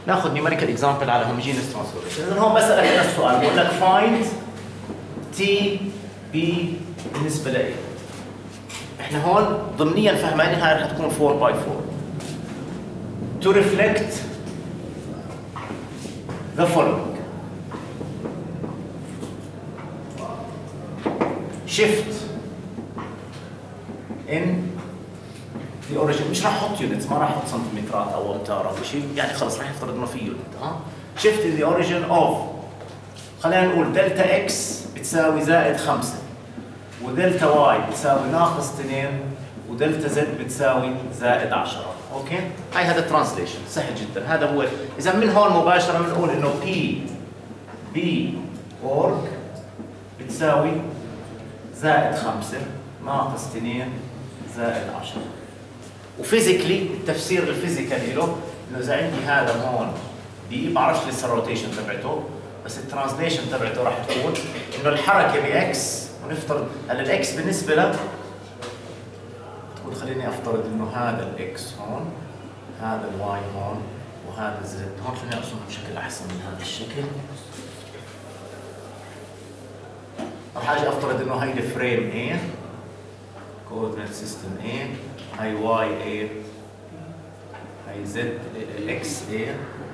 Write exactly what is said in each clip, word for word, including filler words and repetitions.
ناخذ نيوميريكال اكزامبل على هوموجينيوس ترانسفورميشن. اذا هون بسالك نفس السؤال، بقول لك فايند تي بي بالنسبه ل A. احنا هون ضمنيا فهمانين هاي رح تكون فور باي فور. To reflect the following. Shift in the origin. مش راح احط يونتس، ما راح احط سنتيمترات او امتار او شيء، يعني خلص راح يفترض انه في يونت. ها Shift in the origin of، خلينا نقول دلتا اكس بتساوي زائد خمسة، ودلتا واي بتساوي ناقص اثنين، ودلتا زد بتساوي زائد عشرة. اوكي؟ هاي هذا الترانسليشن سهل جدا، هذا هو. اذا من هون مباشره بنقول انه بي بي اورج بتساوي زائد خمسة ناقص اثنين زائد عشرة. وفيزيكلي التفسير الفيزيكالي له انه اذا عندي هذا هون بي، بعرفش لسه الروتيشن تبعته، بس الترانسليشن تبعته راح تكون انه الحركه باكس، ونفترض هلا الاكس بالنسبه له تقول خليني افترض انه هذا الاكس هون، هذا الواي هون، وهذا الزد هون. خليني ارسمها بشكل احسن من هذا الشكل. راح اجي افترض انه هي الفريم A، كوردينيت سيستم A، هي واي A، هي زد اكس A،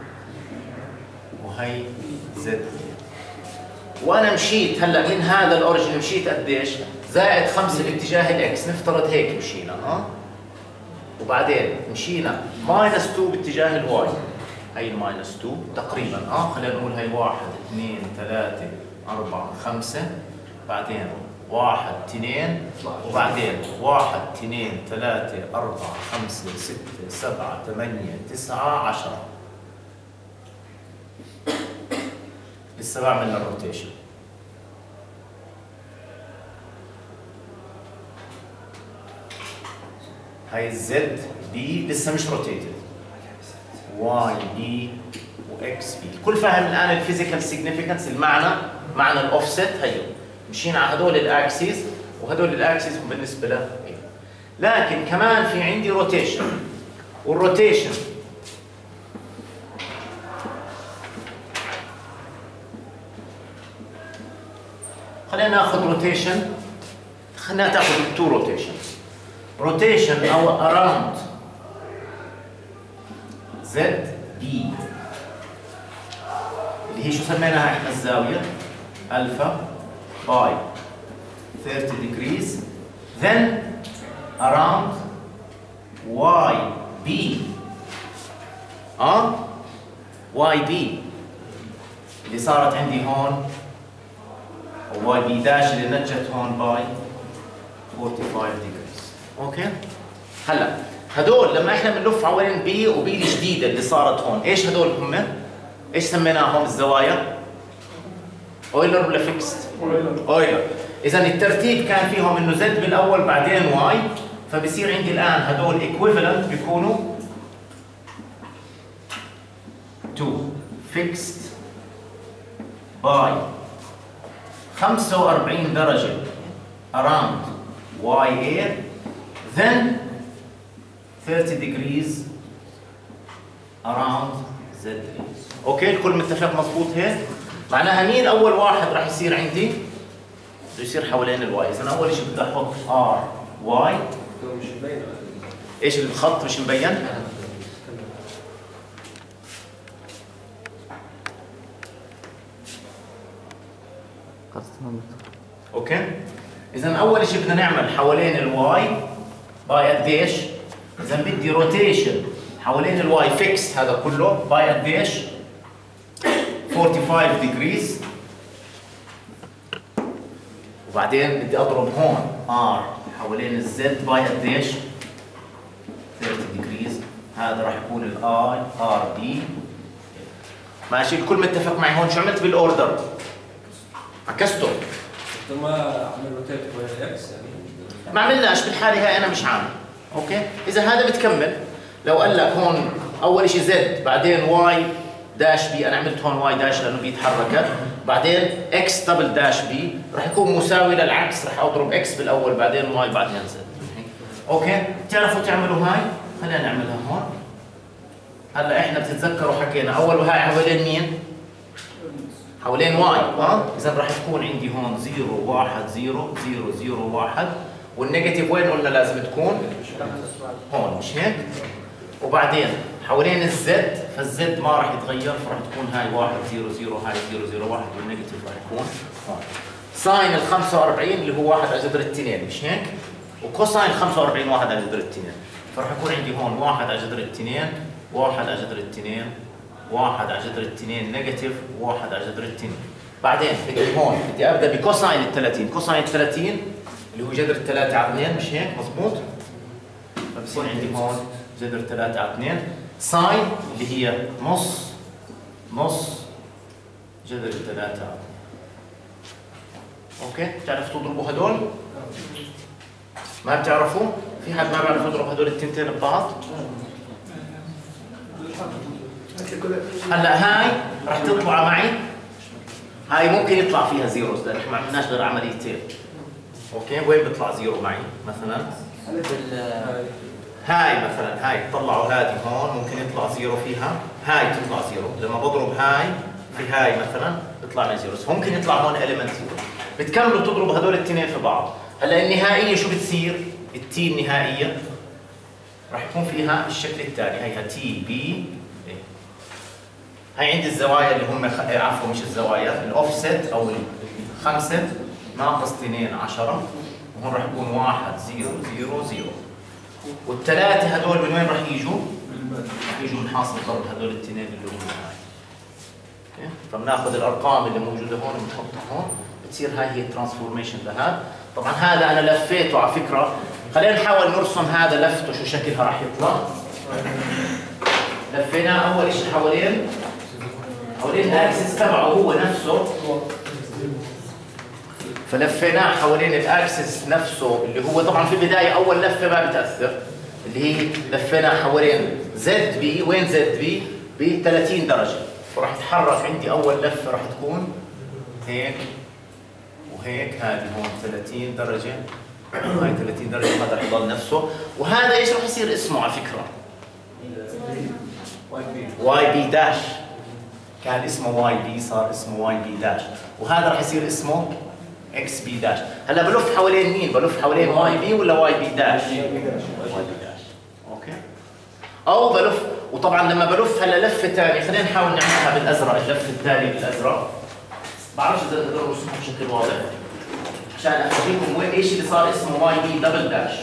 وهي زد A. وانا مشيت هلا من هذا الاوريجن مشيت قديش؟ زائد خمسة باتجاه الاكس، نفترض هيك مشينا. ها وبعدين مشينا ماينس اثنين باتجاه الواي، هي الماينس اثنين تقريبا. اه خلينا نقول هي واحد اثنين ثلاثة أربعة خمسة، بعدين واحد اثنين، وبعدين واحد اثنين ثلاثة أربعة خمسة ستة سبعة ثمانية تسعة عشرة. لسه بعمل الروتيشن. هاي الزد بي لسه مش روتيتد، واي بي واكس بي. الكل فاهم الان الفيزيكال سيجنيفيكانس، المعنى معنى الاوفست. هيو مشينا على هدول الاكسيس، وهدول الاكسيس بالنسبه له. لكن كمان في عندي روتيشن، والروتيشن خلينا ناخذ روتيشن، خلينا تاخذ تو روتيشن. روتيشن او around زد بي اللي هي شو سميناها احنا؟ الزاويه الفا باي ثلاثين degrees. then around واي بي، اه واي بي اللي صارت عندي هون، واي بي داش اللي نجت هون باي خمسة وأربعين degrees. اوكي؟ هلا هدول لما احنا بنلف حوالين بي وبي الجديده اللي صارت هون، ايش هدول هم؟ ايش سميناهم الزوايا؟ اويلر ولا فيكست؟ اويلر. اذا الترتيب كان فيهم انه زد بالاول بعدين واي، فبصير عندي الان هدول ايكويفالنت بيكونوا تو فيكست باي خمسة وأربعين درجة around واي A، then ثلاثين degrees around زد A. اوكي الكل متفق مضبوط هيك؟ معناها مين اول واحد راح يصير عندي؟ بده يصير حوالين الواي. اذا اول شيء بدي احط ار واي. مش مبين. ايش الخط مش مبين؟ اوكي؟ اذا اول شيء بدنا نعمل حوالين الواي باي قديش؟ اذا بدي روتيشن حوالين الواي فيكس هذا كله باي قديش؟ خمسة وأربعين degrees. وبعدين بدي اضرب هون ار حوالين الزد باي قديش؟ ثلاثين degrees. هذا راح يكون الاي ار دي. ماشي الكل متفق معي هون؟ شو عملت بالاوردر؟ عكسته. انت ما عمل روتيت وين اكس يعني؟ ما عملناش بالحاله هاي، انا مش عامل. اوكي؟ اذا هذا بتكمل، لو قال لك هون اول شيء زد بعدين واي داش بي، انا عملت هون واي داش لانه بيتحركت، بعدين اكس دبل داش بي، راح يكون مساوي للعكس، راح اضرب اكس بالاول بعدين واي بعدين زد. اوكي؟ بتعرفوا تعملوا هاي؟ خلينا نعملها هون. هلا احنا بتتذكروا حكينا اول وهاي حوالين مين؟ حوالين واي، اه؟ اذا راح تكون عندي هون صفر واحد صفر صفر صفر واحد، والنيجاتيف وين قلنا لازم تكون؟ هون، مش هيك؟ وبعدين حوالين الزد، فالزد ما راح يتغير، فراح تكون هاي واحد صفر صفر، هاي صفر صفر واحد، والنيجاتيف راح يكون هون. ساين ال خمسة وأربعين اللي هو واحد على جذر الاثنين، مش هيك؟ وكوساين خمسة وأربعين واحد على جذر الاثنين، فراح يكون عندي هون واحد على جذر الاثنين، واحد على جذر الاثنين، واحد على جذر الاثنين نيجاتيف، واحد على جذر الاثنين. بعدين بدي هون بدي ابدا بكوساين ال ثلاثين، كوساين ال ثلاثين اللي هو جذر ثلاثة على اثنين، مش هيك؟ مضبوط؟ فبصير عندي هون جذر ثلاثة على اثنين، ساين اللي هي نص نص جذر ثلاثة على اثنين. اوكي؟ بتعرفوا تضربوا هدول؟ ما بتعرفوا؟ في حد ما بيعرف يضرب هدول التنتين ببعض؟ هلا هاي رح تطلع معي، هاي ممكن يطلع فيها زيروز لان احنا ما عملناش غير عمليتين. اوكي؟ وين بيطلع زيرو معي؟ مثلا هاي مثلا هاي طلعوا هذه هون ممكن يطلع زيرو فيها، هاي تطلع زيرو، لما بضرب هاي في هاي مثلا بيطلع لي زيروز، فممكن يطلع هون اليمنت زيرو. بتكملوا تضربوا هدول الاثنين في بعض. هلا النهائيه شو بتصير؟ التي النهائيه راح يكون فيها الشكل التالي، هيها تي بي، هي عندي الزوايا اللي هم خ... عفوا مش الزوايا، الاوفست او الخمسه ناقص اثنين عشرة، وهون راح يكون واحد صفر صفر صفر، والثلاثه هدول من وين راح يجوا؟ راح يجوا من حاصل ضرب هدول الاثنين اللي هم هاي. اوكي؟ فبناخذ الارقام اللي موجوده هون وبنحطها هون، بتصير هاي هي الترانسفورميشن لهذا. طبعا هذا انا لفيته على فكره، خلينا نحاول نرسم هذا لفته شو شكلها راح يطلع. لفيناه اول شيء حوالين حوالين الاكسس تبعه هو نفسه، فلفيناه حوالين الاكسس نفسه اللي هو طبعا في البدايه اول لفه ما بتاثر، اللي هي لفيناه حوالين زد بي، وين زد بي؟ ب ثلاثين درجه، وراح يتحرك عندي اول لفه راح تكون هيك وهيك، هذه هون ثلاثين درجه، هاي ثلاثين درجه، هذا راح يضل نفسه، وهذا ايش راح يصير اسمه على فكره؟ واي بي داش، كان اسمه واي بي صار اسمه واي بي داش، وهذا راح يصير اسمه اكس بي داش. هلا بلف حوالين مين؟ بلف حوالين واي بي ولا واي بي داش؟ واي بي داش. اوكي؟ او بلف، وطبعا لما بلف هلا لفه ثانيه، خلينا نحاول نعملها بالازرق، اللفه الثانيه بالازرق. بعرفش اذا بقدر ارسمها بشكل واضح عشان افهمكم وين ايش اللي صار اسمه واي بي دبل داش.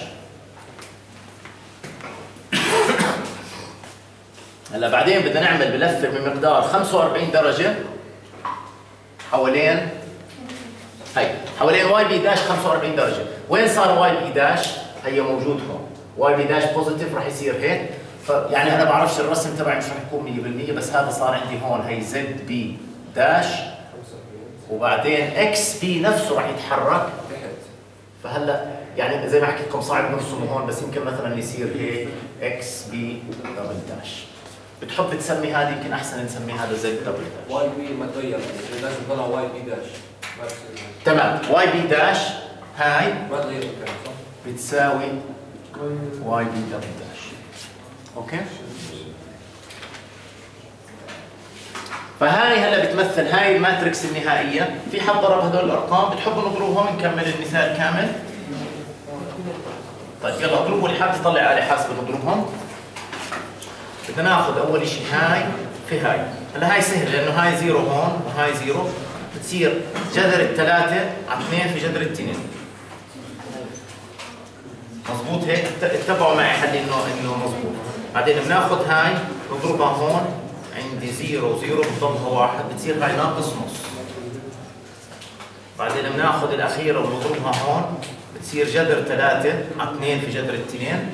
هلا بعدين بدنا نعمل بلفه من مقدار خمسة وأربعين درجه حوالين هي حوالين واي بي داش خمسة وأربعين درجه، وين صار واي بي داش؟ هي موجود هون، واي بي داش بوزيتيف راح يصير هيك، فيعني انا بعرفش الرسم تبعي مش راح يكون مية بالمية، بس هذا صار عندي هون هي زد بي داش، وبعدين اكس بي نفسه راح يتحرك، فهلا يعني زي ما حكيت لكم صعب نرسمه هون، بس يمكن مثلا يصير هيك اكس بي دبل داش. بتحب تسمي هذه يمكن احسن نسمي هذا زد دبل داش. واي بي ما تغير، لازم تطلع واي بي داش. تمام، واي بي داش هاي ما تغير الكلام صح؟ بتساوي واي بي دبل داش. اوكي؟ فهاي هلا بتمثل هاي الماتريكس النهائيه، في حد ضرب هدول الارقام؟ بتحبوا نضربهم نكمل المثال كامل؟ طيب يلا اضربوا اللي حاب يطلع على حاسبه نضربهم. بدنا ناخذ اول شيء هاي في هاي، هلا هاي سهل لانه هاي زيرو هون وهاي زيرو، بتصير جذر الثلاثه على اثنين في جذر الاثنين. مضبوط هيك؟ اتبعوا معي حد انه انه مضبوط. بعدين بناخذ هاي نضربها هون، عندي زيرو زيرو بتضلها واحد، بتصير هاي ناقص نص. بعدين بناخذ الاخيره ونضربها هون، بتصير جذر ثلاثه على اثنين في جذر الاثنين.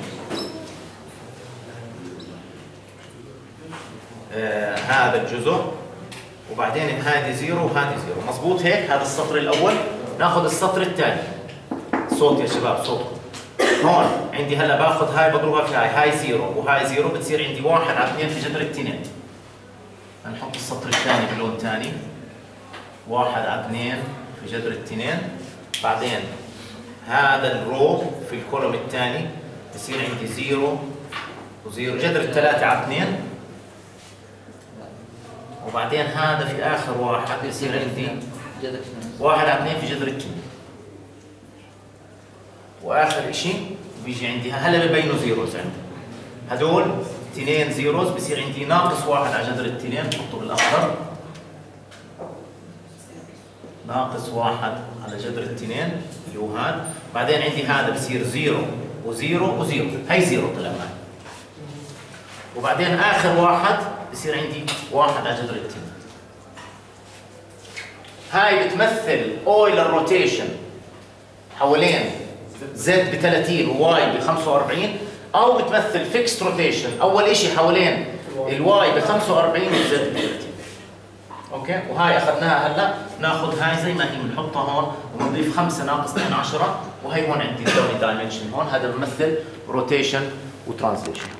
آه هذا الجزء، وبعدين هذه زيرو وهذه زيرو. مضبوط هيك؟ هذا السطر الاول. ناخذ السطر الثاني. صوت يا شباب صوتكم. هون عندي هلا باخذ هاي بضربها في هاي، هاي زيرو وهاي زيرو، بتصير عندي واحد على اثنين في جذر الاثنين. هنحط السطر الثاني بلون ثاني. واحد على اثنين في جذر الاثنين. بعدين هذا الرو في الكولوم الثاني بصير عندي زيرو وزيرو، جذر الثلاثة على اثنين وبعدين هذا في اخر واحد يصير عندي جذر اثنين. واحد على اثنين في جذر اثنين. واخر شيء بيجي عندي هلا ببينوا زيروز عندي. هدول اثنين زيروز بصير عندي ناقص واحد على جذر الاثنين بحطه بالاخضر. ناقص واحد على جذر الاثنين اللي هو هذا، بعدين عندي هذا بصير زيرو وزيرو وزيرو، هي زيرو طلع معي. وبعدين اخر واحد بصير عندي واحد على جذر الاثنين. هاي بتمثل اويلر روتيشن حوالين زد ب ثلاثين وواي ب خمسة وأربعين، او بتمثل فيكست روتيشن اول شيء حوالين الواي ب خمسة وأربعين وزد ب ثلاثين. اوكي، وهاي اخذناها هلا، ناخذ هاي زي ما هي بنحطها هون وبنضيف خمسة ناقص اثنين عشرة، وهي هون عندي الدوني دايمنشن هون، هذا بمثل روتيشن وترانزليشن.